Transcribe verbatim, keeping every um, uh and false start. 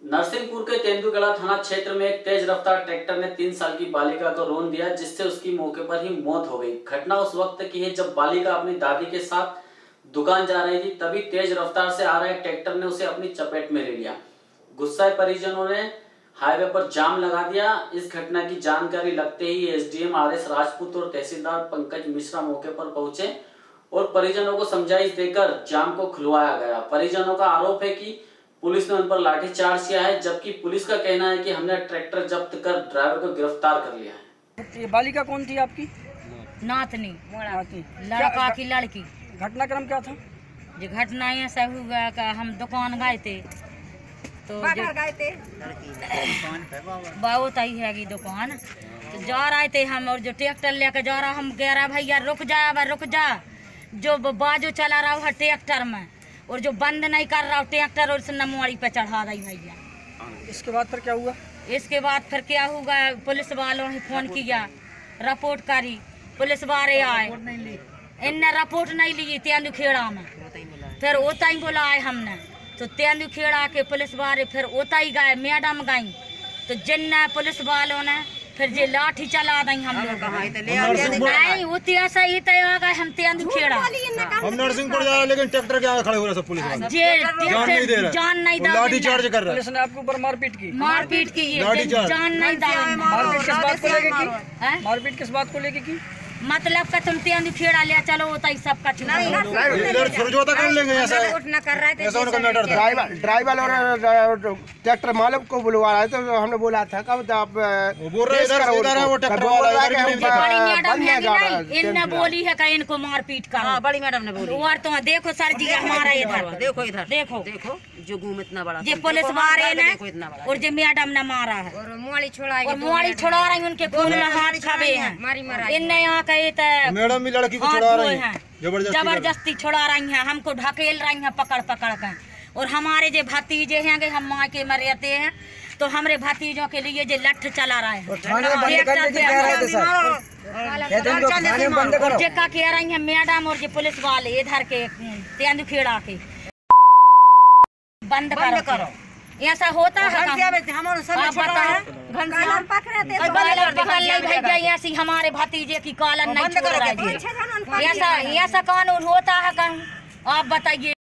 नरसिंहपुर के तेंदुगड़ा थाना क्षेत्र में एक तेज रफ्तार ट्रैक्टर ने तीन साल की बालिका को रौंद दिया, जिससे उसकी मौके पर ही मौत हो गई। घटना उस वक्त की है जब बालिका अपनी दादी के साथ दुकान जा रही थी, तभी तेज रफ्तार से आ रहे ट्रैक्टर ने उसे अपनी चपेट में ले लिया। गुस्साए परिजनों ने हाईवे पर जाम लगा दिया। इस घटना की जानकारी लगते ही एसडीएम आर एस राजपूत और तहसीलदार पंकज मिश्रा मौके पर पहुंचे और परिजनों को समझाइश देकर जाम को खुलवाया गया। परिजनों का आरोप है कि पुलिस ने उन पर लाठीचार्ज किया है, जबकि पुलिस का कहना है कि हमने ट्रैक्टर जब्त कर ड्राइवर को गिरफ्तार कर लिया है। ये बालिका कौन थी आपकी? नातनी, लड़का की लड़की। घटनाक्रम क्या था? जो घटना ऐसा हुआ कि हम दुकान गए थे तो गए थे बहुत आई है दुकान, तो जा रहे थे हम और जो ट्रैक्टर लेकर जा रहा, हम कह रहा भैया रुक जा रुक जा, जो बाजू चला रहा है ट्रैक्टर में और जो बंद नहीं कर रहा ट्रैक्टर और नमवाड़ी पे चढ़ा रही भैया। इसके बाद फिर क्या हुआ? इसके बाद फिर क्या हुआ, पुलिस वालों ने फोन किया, रिपोर्ट करी, पुलिस वाले आए, इनने रिपोर्ट नहीं ली तेंदुखेड़ा में, फिर ओता ही बुलाए हमने, तो तेंदुखेड़ा के पुलिस वाले फिर ओता ही गए, मैडम गई, तो जिन पुलिस वालों ने फिर जे लाठी चला दी हम लोग नहीं होती ऐसा ही तो आ गए हम तेंदुखेड़ा। हम नरसिंहपुर जा रहे लेकिन ट्रैक्टर के आगे खड़े हो रहे सब पुलिस वाले, जे जान नहीं दे रहा, जान नहीं दे, लाठी चार्ज कर रहा है। पुलिस ने आपके ऊपर मारपीट की? मारपीट की, जान नहीं दे। मारपीट किस बात को लेके की? मारपीट किस बात को लेके की? मतलब का तुम तेंदुखेड़ा ले चलो होता ही सबका इधर समझौता कर लेंगे ऐसा न कर रहे थे। ऐसा उनका मैटर था। ड्राइवर ड्राइवर और ट्रैक्टर मालिक को बुलवा रहा है, तो हमने बोला था कब आप बोल रहे इधर इधर है वो ट्रैक्टर वाला है। बड़ी मैडम है नहीं, इनने बोली है कि इनको मारपीट करो। बड़ी मैडम ने बोली और तो देखो सर जी हमारा इधर देखो, इधर देखो देखो जो घूम इतना बड़ा, ये पुलिस वाले ने और जो मैडम ने मारा है और मुआड़ी छोड़ा और मुआड़ी छोड़ा रही, उनके खून में हाथ छाबे हैं। इनने यहाँ कही तो मैडम भी लड़की को छुड़ा रही हैं, जबरदस्ती छुड़ा रही हैं, हमको ढकेल रही हैं पकड़ पकड़ कर। और हमारे जो भतीजे हैं, हम माँ के में रहते हैं, तो हमारे भतीजों के लिए जो लठ चला रहा है जेका कह रही है मैडम और जो पुलिस वाले इधर के तेंदुखेड़ा के बंद करो, करो। ऐसा होता है? आप बताओ, ऐसी हमारे भतीजे की कालन नहीं छोड़ रहे थे, ऐसा ऐसा कानून होता है कहीं? आप बताइए।